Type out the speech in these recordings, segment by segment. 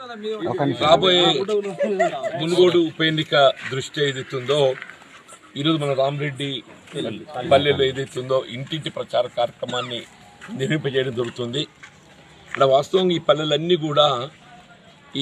రాబోయే మునుగోడు ఉప ఎన్నిక దృష్టి ఏదైతుందో ఈరోజు మన రామరెడ్డి పల్లెలో ఏదైతుందో ఇంటింటి ప్రచార కార్యక్రమాన్ని నిర్వహింపజేయడం జరుగుతుంది. ఇక్కడ వాస్తవంగా ఈ పల్లెలన్నీ కూడా ఈ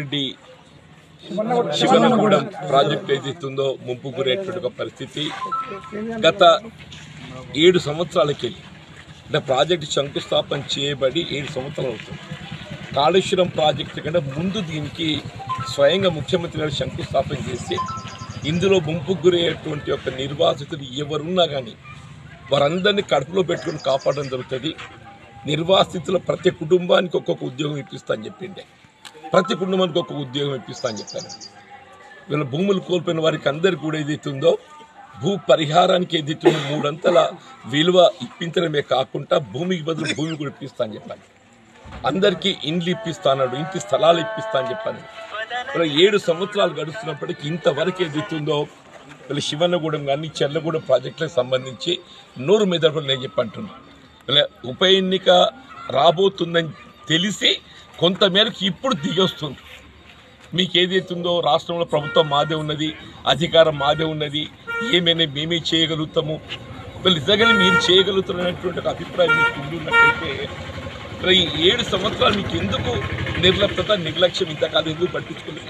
శివన్నగూడెం ప్రాజెక్టు ఏదైతుందో ముంపు గురేటువంటి పరిస్థితి. గత 7 సంవత్సరాలకి అంటే ప్రాజెక్టు శంకుస్థాపన చేయబడి 7 సంవత్సరాలు అవుతుంది. కాళేశ్వరం ప్రాజెక్టు కంటే ముందు దీనికి స్వయంగా ముఖ్యమంత్రి గారు శంకుస్థాపన చేసి ఇందులో ముంపుకు గురయ్యేటువంటి ఒక నిర్వాసితులు ఎవరున్నా కానీ వారందరినీ కడుపులో పెట్టుకుని కాపాడడం జరుగుతుంది. నిర్వాసితుల ప్రతి కుటుంబానికి ఒక్కొక్క ఉద్యోగం ఇప్పిస్తా అని చెప్పిండే, ప్రతి కుటుంబానికి ఒక్కొక్క ఉద్యోగం ఇప్పిస్తా అని చెప్పాను. వీళ్ళ భూములు కోల్పోయిన వారికి అందరికీ కూడా ఏదైతుందో భూ పరిహారానికి ఏదైతుందో 3 అంతల విలువ ఇప్పించడమే కాకుండా భూమికి బదులు భూమి కూడా ఇప్పిస్తా అని చెప్పాను. అందరికీ ఇండ్లు ఇప్పిస్తా అన్నాడు, ఇంటి స్థలాలు ఇప్పిస్తా అని చెప్పాను. 7 సంవత్సరాలు గడుస్తున్నప్పటికీ ఇంతవరకు ఏదైతుందో వీళ్ళ శివన్నగూడెం కానీ చెర్లగూడెం ప్రాజెక్టులకు సంబంధించి నోరు మెదపలు నేను చెప్పంటున్నాను. వీళ్ళ ఉప ఎన్నిక రాబోతుందని తెలిసి కొంతమేరకు ఇప్పుడు దిగొస్తుంది. మీకు ఏదైతుందో రాష్ట్రంలో ప్రభుత్వం మాదే ఉన్నది, అధికారం మాదే ఉన్నది, ఏమైనా మేమే చేయగలుగుతాము, వీళ్ళు నిజంగానే మీరు చేయగలుగుతున్నటువంటి ఒక అభిప్రాయం మీకు ఉన్నట్టయితే ఈ 7 సంవత్సరాలు మీకు ఎందుకు నిర్లప్తత నిర్లక్ష్యం ఇంతకాలం ఎందుకు పట్టించుకోలేదు?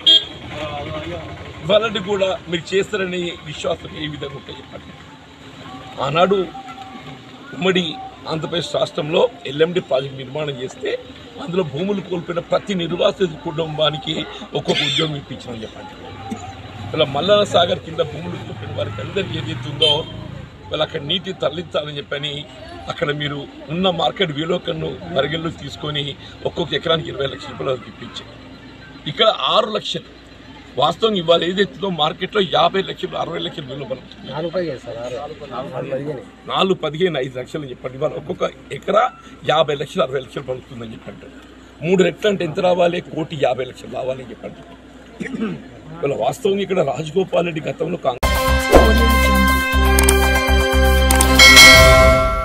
వాళ్ళని కూడా మీరు చేస్తారనే విశ్వాసం ఏ విధంగా ఉంటాయి చెప్పండి. ఆనాడు ఉమ్మడి ఆంధ్రప్రదేశ్ రాష్ట్రంలో ఎల్ఎండి ప్రాజెక్ట్ నిర్మాణం చేస్తే అందులో భూములు కోల్పోయిన ప్రతి నిర్వాసిత కుటుంబానికి ఒక్కొక్క ఉద్యోగం ఇప్పించామని చెప్పండి. ఇలా మల్లన సాగర్ కింద భూములు కోల్పోయిన వారికి అందరికీ ఏదైతుందో వాళ్ళు అక్కడ నీటి తరలించాలని చెప్పని అక్కడ మీరు ఉన్న మార్కెట్ విలువను పరిగణలోకి తీసుకొని ఒక్కొక్క ఎకరానికి 20 లక్షల రూపాయలు ఇప్పించారు. ఇక్కడ 6 లక్షలు వాస్తవం ఇవాళ ఏదైతుందో మార్కెట్లో 50 లక్షలు 60 లక్షలు విలువ పడుతుంది. 4, 15, 5 లక్షలు చెప్పండి. ఇవాళ ఒక్కొక్క ఎకరా 50 లక్షలు 60 లక్షలు పడుతుందని చెప్పండి. 3 రెట్లు అంటే ఎంత రావాలి? 1,50,00,000 రావాలని చెప్పండి. ఇవాళ వాస్తవం ఇక్కడ రాజగోపాల్ రెడ్డి గతంలో